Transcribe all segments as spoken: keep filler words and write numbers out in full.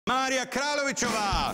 Mária Kráľovičová.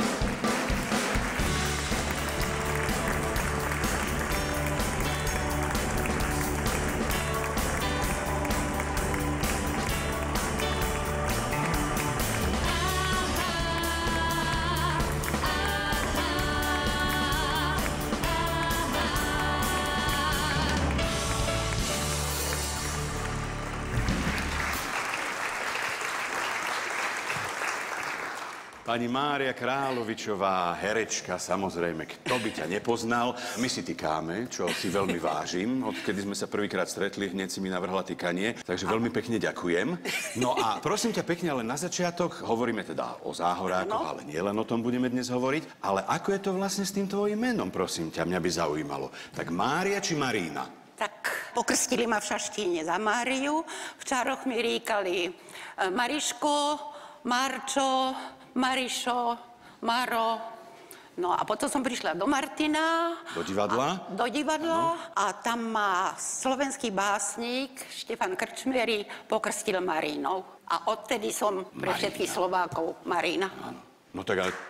Pani Mária Kráľovičová, herečka, samozrejme, kto by ťa nepoznal. My si tykáme, čo si veľmi vážim. Odkedy sme sa prvýkrát stretli, hneď si mi navrhla tykanie, takže veľmi pekne ďakujem. No a prosím ťa pekne, ale na začiatok hovoríme teda o záhorákoch, ale nielen o tom budeme dnes hovoriť. Ale ako je to vlastne s tým tvojím menom, prosím ťa, mňa by zaujímalo. Tak Mária či Marína? Tak pokrstili ma v Šaštíne za Máriu. V Čároch mi ríkali Mariško, Marčo, Marišo, Maro. No a potom som prišla do Martina. Do divadla? A, do divadla. Ano. A tam ma slovenský básnik Štefan Krčmery pokrstil Marínou. A odtedy som pre Marína. Všetkých Slovákov Marína. Áno. No tak ale...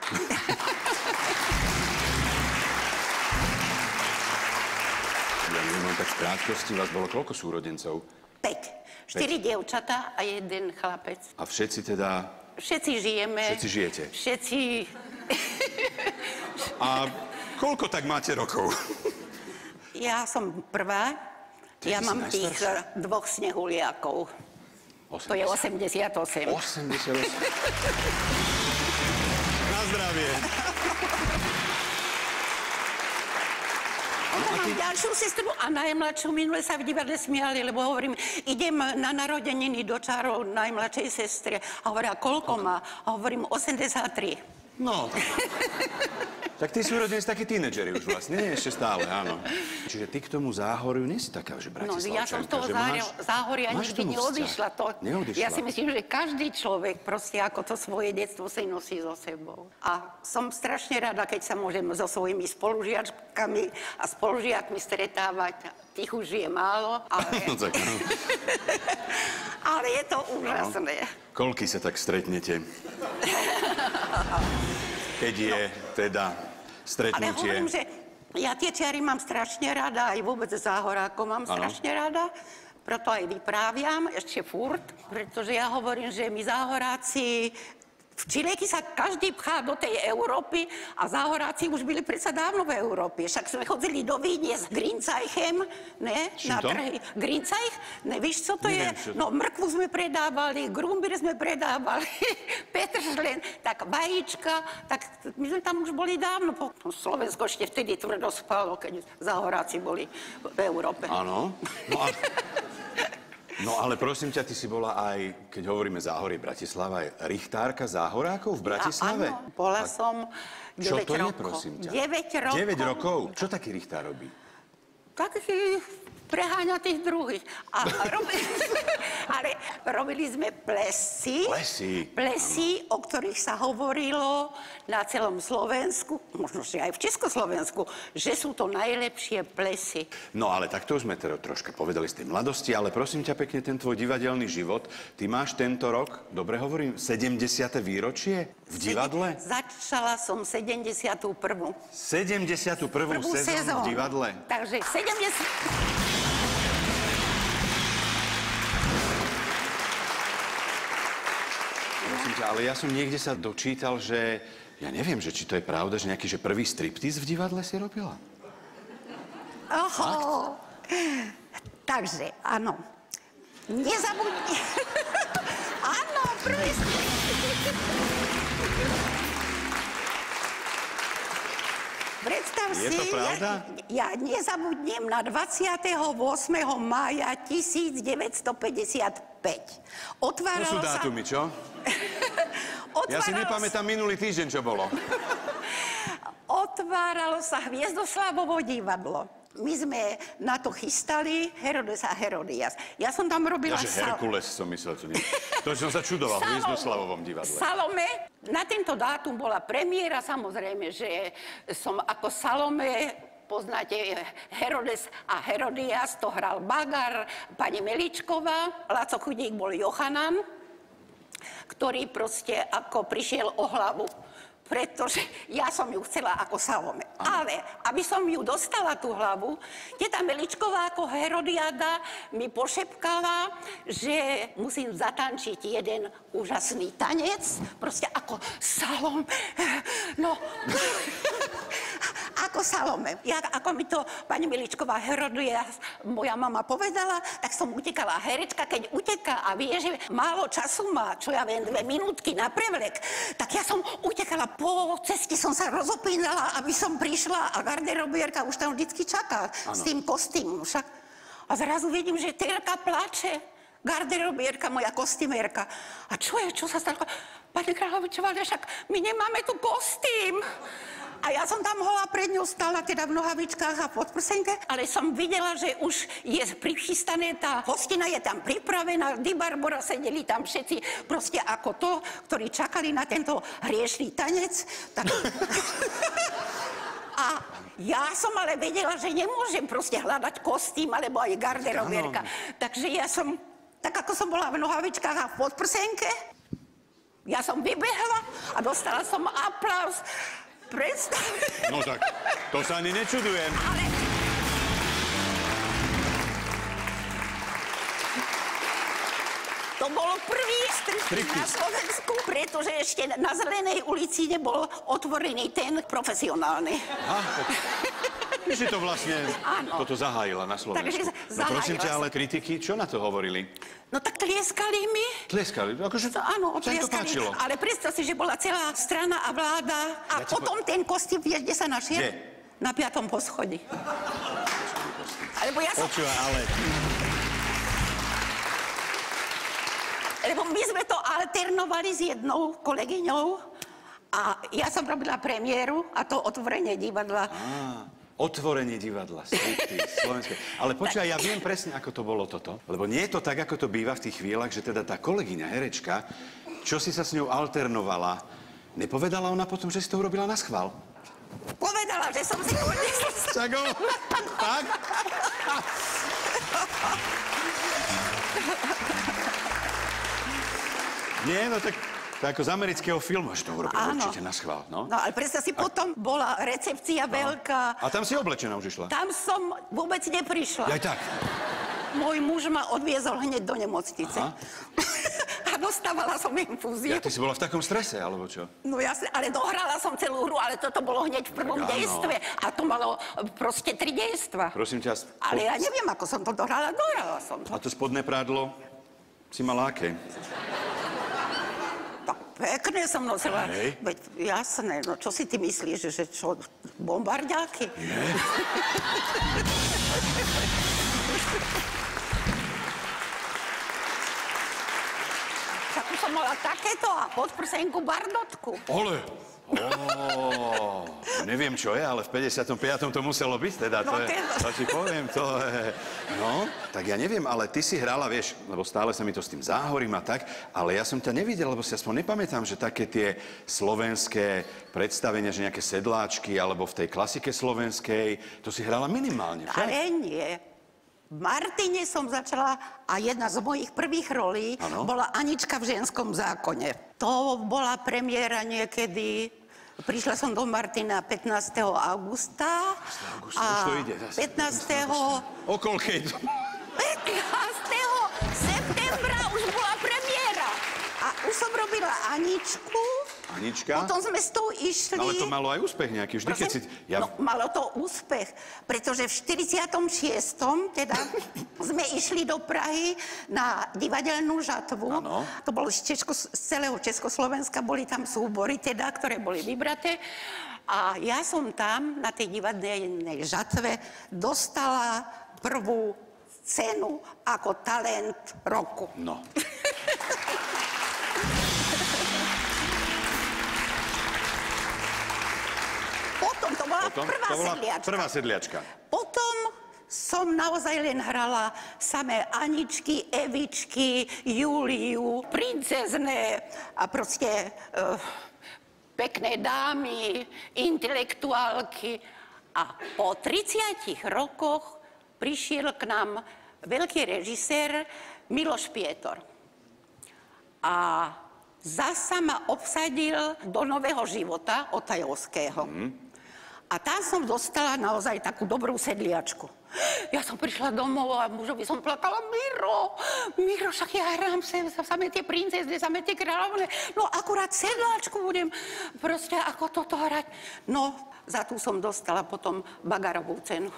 Ja neviem, tak v krátkosti vás bolo koľko súrodencov? Päť. Štyri dievčatá a jeden chlapec. A všetci teda... Všetci žijeme. Všetci žijete. Všetci... A koľko tak máte rokov? Ja som prvá. Ty ja mám tých dvoch snehuliakov. osemdesiat. To je osemdesiatosem. osemdesiatosem. Na zdravie. Mám ďalšiu sestru a najmladšiu. Minule sa v divadle smiali, lebo hovorím, idem na narodeniny do Čárov najmladšej sestre. A hovoria, koľko má? A hovorím, osemdesiattri. No. Tak ty sú rodení takí tínedžeri už vlastne, nie ešte stále, áno. Čiže ty k tomu Záhoriu nie si taká, že Bratislavčanka, no, ja som z toho máš, Záhoria nikdy neodišla. To, neodišla. Ja si myslím, že každý človek proste ako to svoje detstvo si nosí so sebou. A som strašne rada, keď sa môžem so svojimi spolužiačkami a spolužiakmi stretávať. Tých už je málo, ale... No tak, no. Ale je to úžasné. No. Koľky sa tak stretnete? Keď je teda stretnutie. Ale hovorím, že ja tie čiary mám strašne rada, aj vôbec Záhorákov mám ano. strašne rada. Preto aj vypráviam ešte furt, pretože ja hovorím, že my Záhoráci... V Čilieky sa každý pchá do tej Európy a Záhoráci už byli predsa dávno v Európe. Však sme chodili do Vídne s Grinzajchem, ne? Čím na to? trhy. Grinzajch? Nevíš, co to Neviem, je? čo... No, mrkvu sme predávali, grumbír sme predávali, petržlen, tak vajíčka, tak my sme tam už boli dávno. Slovensko ešte vtedy tvrdo spalo, keď Záhoráci boli v Európe. Áno. No a... No ale prosím ťa, ty si bola aj, keď hovoríme Záhorie Bratislava, aj richtárka Záhorákov v Bratislave? A, áno, bola a som deväť rokov. Čo to je, prosím ťa? deväť rokov. deväť rokov? Čo taký richtár robí? Taký preháňa tých druhých. A robili, ale robili sme plesy. Plesy? Plesy, o ktorých sa hovorilo na celom Slovensku, možno že aj v Československu, že sú to najlepšie plesy. No ale takto už sme teda troška povedali z tej mladosti, ale prosím ťa pekne, ten tvoj divadelný život, ty máš tento rok, dobre hovorím, sedemdesiate výročie v divadle? Začala som sedemdesiatu prvú. sedemdesiatu prvú sezónu v divadle? Takže sedemdesiat... Ale ja som niekde sa dočítal, že... Ja neviem, že či to je pravda, že nejaký že prvý striptease v divadle si robila. Oho. Takže, áno. Nezabudni. Áno, prvý striptease. Predstav je si, to pravda? Ja, ja nezabudnem na dvadsiateho ôsmeho mája tisícdeväťstopäťdesiatpäť. Otváralo to sú dátumy, čo? Ja si nepamätám minulý týždeň, čo bolo. Otváralo sa Hviezdoslavovo divadlo. My sme na to chystali Herodes a Herodias. Ja som tam robila... Ja, že Herkules som myslel, to nie. To som sa čudoval v Hviezdoslavovom divadle. Salome. Na tento dátum bola premiéra, samozrejme, že som ako Salome... Poznáte, Herodes a Herodias, to hral Bagar, pani Meličková, Laco Chudík bol Jochanan. ktorý proste ako prišiel o hlavu. Pretože ja som ju chcela ako Salome. Ale aby som ju dostala tú hlavu, teta Meličková ako Herodiada mi pošepkala, že musím zatančiť jeden úžasný tanec, proste ako Salome. No, ako Salome. Ja, ako mi to pani Meličková Herodiada, moja mama povedala, tak som utekala. Herečka, keď uteká a vie, že málo času má, čo ja viem, dve minútky na prevlek, tak ja som utekala. Po ceste som sa rozopínala, aby som prišla a garderobierka už tam vždycky čaká ano. S tým kostýmom. Však. A zrazu vidím, že Terka plače. Garderobierka, moja kostýmierka. A čo je? Čo sa stalo? Pani Kráľovičová, však my nemáme tu kostým. A ja som tam hola pred ňou stála, teda v nohavičkách a podprsenke, ale som videla, že už je prichystané, tá hostina je tam pripravená, Di Barbora, sedeli tam všetci proste ako to, ktorí čakali na tento hriešný tanec. Tak... A ja som ale vedela, že nemôžem proste hľadať kostým, alebo aj garderobierka. Takže ja som, tak ako som bola v nohavičkách a v podprsenke, ja som vybehla a dostala som aplauz. Predstav. No tak, to sa ani nečudujem. Ale... To bolo prvý striptease na Slovensku, pretože ešte na Zelenej ulici nebol otvorený ten profesionálny. Aha, že to vlastne Áno. toto zahájila na Slovensku. Takže no prosím ťa, ale kritiky, čo na to hovorili? No tak tlieskali mi. Tlieskali? Akože to, áno, sa im to páčilo. Ale predstav si, že bola celá strana a vláda. A ja potom po... ten kostým, vieš, kde sa našiel? Kde? Na piatom poschodí. Alebo ja som... Počúva, ale... Lebo my sme to alternovali s jednou kolegyňou a ja som robila premiéru a to otvorenie divadla. Á, otvorenie divadla, striptease, slovenské. Ale počúvaj, ja viem presne, ako to bolo toto. Lebo nie je to tak, ako to býva v tých chvíľach, že teda tá kolegyňa, herečka, čo si sa s ňou alternovala, nepovedala ona potom, že si to urobila na schvál? Povedala, že som si to urobila. Čago? Tak? Nie, no tak, tak ako z amerického filmu, že to urobila určite na schvál, no. No, ale predstav si, a... potom bola recepcia no. veľká. A tam si oblečená už išla? Tam som vôbec neprišla. Aj tak? Môj muž ma odviezol hneď do nemocnice. A dostávala som infúziu. Ja, ty si bola v takom strese, alebo čo? No jasne, ale dohrala som celú hru, ale toto bolo hneď v prvom dejstve. A to malo proste tri dejstva. Prosím ťa... Spod... Ale ja neviem, ako som to dohrala, dohrala som to. A to spodné prádlo si mala aké? Pekne som nosila. Hej. Veď jasné, no čo si ty myslíš, že čo, bombardiáky? Nie. Tak už som mala takéto a podprsenku bardotku. Ole! Oh, neviem, čo je, ale v päťdesiatom piatom to muselo byť, teda, to, No, je, ten... to ti poviem, to je... No, tak ja neviem, ale ty si hrala, vieš, lebo stále sa mi to s tým záhorím a tak, ale ja som ťa nevidel, lebo si aspoň nepamätám, že také tie slovenské predstavenia, že nejaké sedláčky, alebo v tej klasike slovenskej, to si hrala minimálne, však? Ale nie. V Martine som začala a jedna z mojich prvých rolí ano? bola Anička v ženskom zákone. To bola premiéra niekedy, prišla som do Martina pätnásteho augusta. augusta už to ide. Zase. pätnásteho O koľkej? pätnásteho septembra už bola premiéra. A už som robila Aničku. Anička? Potom sme s tou išli... Ale to malo aj úspech nejaký, vždy, keď si... Ja... No, malo to úspech, pretože v štyridsiatom šiestom teda sme išli do Prahy na divadelnú žatvu. Ano. To bolo z, Česko, z celého Československa, boli tam súbory teda, ktoré boli vybraté. A ja som tam na tej divadelnej žatve dostala prvú cenu ako talent roku. No. Potom to bola Potom, prvá to bola sedliačka. Prvá sedliačka. Potom som naozaj len hrala samé Aničky, Evičky, Juliu, princezné a proste uh, pekné dámy, intelektuálky. A po tridsiatich rokoch prišiel k nám veľký režisér Miloš Pietor. A zasa ma obsadil do Nového života od Tajovského. Mm. A tam som dostala naozaj takú dobrú sedliačku. Ja som prišla domov a mužovi som plakala, Miro, Miro, však ja hrám sem, samé tie princezne, samé tie kráľovne, no akurát sedláčku budem proste ako toto hrať. No, za tú som dostala potom Bagarovú cenu.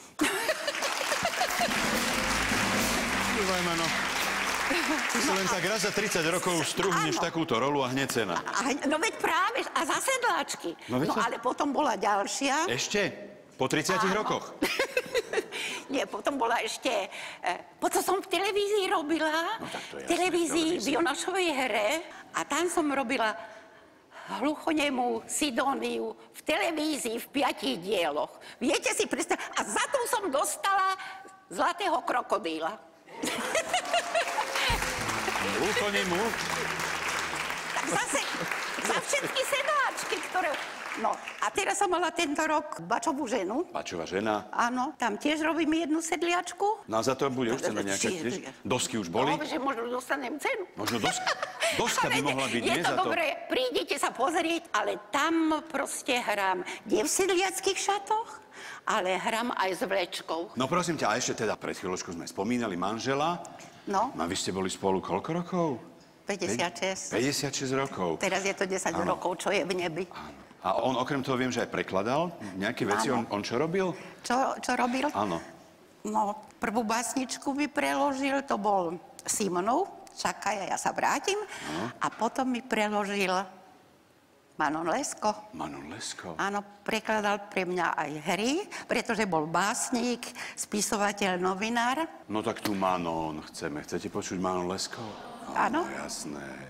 Juvajma, no. Ty si len tak raz za tridsať rokov struhneš takúto rolu a hneď cena. A, no veď práve, a za sedláčky. No, no ale potom bola ďalšia. Ešte? Po tridsiatich rokoch? Nie, potom bola ešte... E, potom som v televízii robila. No, tak to je v televízii, v Jonášovej hre. A tam som robila hluchonemu Sidóniu v televízii v piatich dieloch. Viete si predstaviť? A za to som dostala Zlatého krokodíla. Hluchonemu? Tak zase, za všetky sedláčky, ktoré... No, a teraz som mala tento rok Bačovú ženu. Bačová žena. Áno, tam tiež robím jednu sedliačku. No a za to bude už cena nejaká tiež? Dosky už boli? No, že možno dostanem cenu. Možno doska? Doska by mohla byť, nie za to? Je to dobré, prídete sa pozrieť, ale tam proste hrám nie v sedliackých šatoch, ale hrám aj s vlečkou. No prosím ťa, a ešte teda pred chvíľočkou sme spomínali manžela. No. A vy ste boli spolu koľko rokov? päťdesiatšesť. päťdesiatšesť rokov. Teraz je to desať Áno. rokov, čo je v nebi. Áno. A on okrem toho viem, že aj prekladal nejaké veci. On, on čo robil? Čo, čo robil? Áno. No, prvú básničku mi preložil, to bol Simonov, Čakaj, ja sa vrátim. Áno. A potom mi preložil Manon Lesko. Manon Lesko. Áno, prekladal pre mňa aj hry, pretože bol básnik, spisovateľ, novinár. No tak tu Manon chceme. Chcete počuť Manon Lesko? Áno. No, jasné.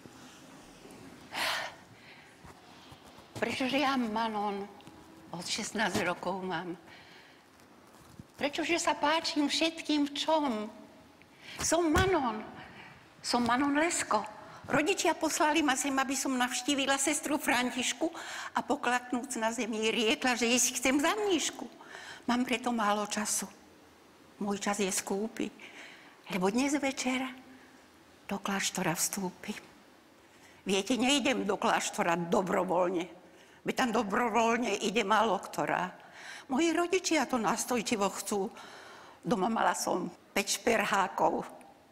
Prečože ja Manon od šestnásť rokov mám? Prečože sa páčim všetkým v čom? Som Manon. Som Manon Lesko. Rodičia poslali ma sem, aby som navštívila sestru Františku a poklaknúc na zemi riekla, že jej si chcem za mníšku. Mám preto málo času. Môj čas je skúpy, lebo dnes večer do kláštora vstúpi. Viete, nejdem do kláštora dobrovoľne. Veď tam dobrovoľne ide málo ktorá. Moji rodičia to nastojčivo chcú. Doma mala som päť šperhákov.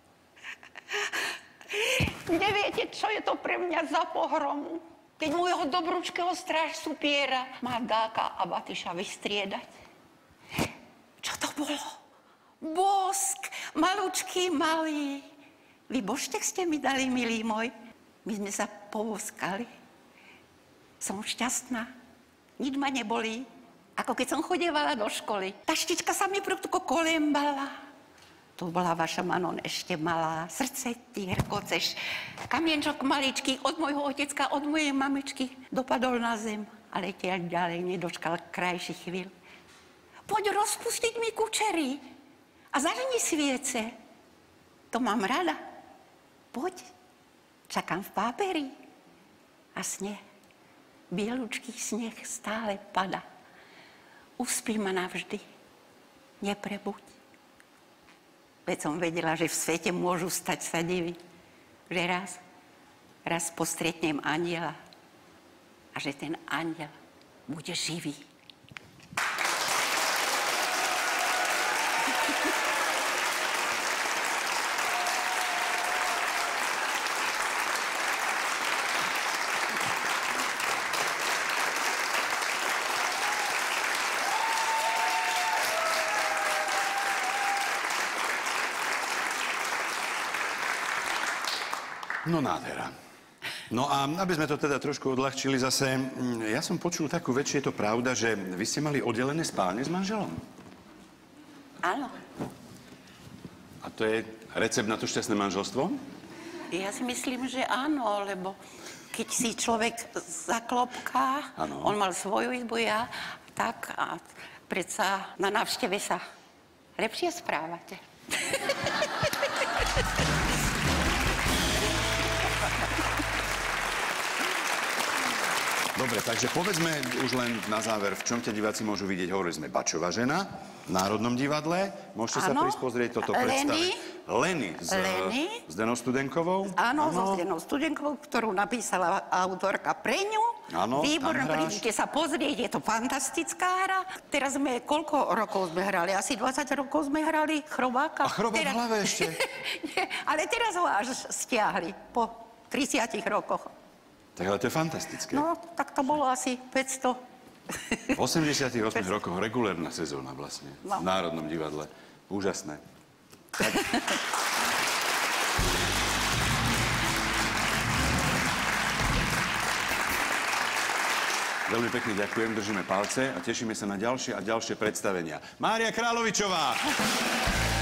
Neviete, čo je to pre mňa za pohromu? Keď môjho dobrúčkeho stráž supiera má Dáka a Batyša vystriedať. Čo to bolo? Bosk, malučký, malý. Vy božtek ste mi dali, milý môj. My sme sa povoskali. Som šťastná. Nič ma nebolí. Ako keď som chodievala do školy. Taštička sa mi prudko kolembala. Tu bola vaša Manon ešte malá. Srdce ty hrkoceš. Kamienčok maličký od môjho otecka, od mojej mamičky dopadol na zem. A letiaľ ďalej nedočkal krajších chvíľ. Poď rozpustiť mi kučery a zažni sviece. To mám rada. Poď. Čakám v páperi. A sneh. Bielučký sneh stále pada. Uspí ma navždy. Neprebuď. Veď som vedela, že v svete môžu stať sa divy. Že raz, raz postretnem anjela. A že ten anjel bude živý. No nádhera. No a aby sme to teda trošku odľahčili zase, ja som počul takú vec, či je to pravda, že vy ste mali oddelené spálne s manželom? Áno. A to je recept na to šťastné manželstvo? Ja si myslím, že áno, lebo keď si človek zaklopká, ano. On mal svoju izbu, ja, tak a predsa na návšteve sa lepšie správate. Dobre, takže povedzme už len na záver, v čom ťa diváci môžu vidieť. Hovorili sme Bačová žena, Národnom divadle. Môžete sa Áno. prísť pozrieť toto Leny. predstavenie. Leny. S Leny. Zdenou Studenkovou. Áno, so Zdenou Studenkovou, ktorú napísala autorka pre ňu. Áno, Výborné, tam hráš. prídite sa pozrieť, je to fantastická hra. Teraz sme, koľko rokov sme hrali? Asi dvadsať rokov sme hrali Chrobáka. A Chrobák v hlave ešte. Nie, ale teraz ho až stiahli po tridsiatich rokoch. Tak ale to je fantastické. No, tak to bolo asi päťsto. V osemdesiatych ôsmich rokoch regulérna sezóna vlastne. No. V Národnom divadle. Úžasné. Tak. Veľmi pekne ďakujem, držíme palce a tešíme sa na ďalšie a ďalšie predstavenia. Mária Královičová!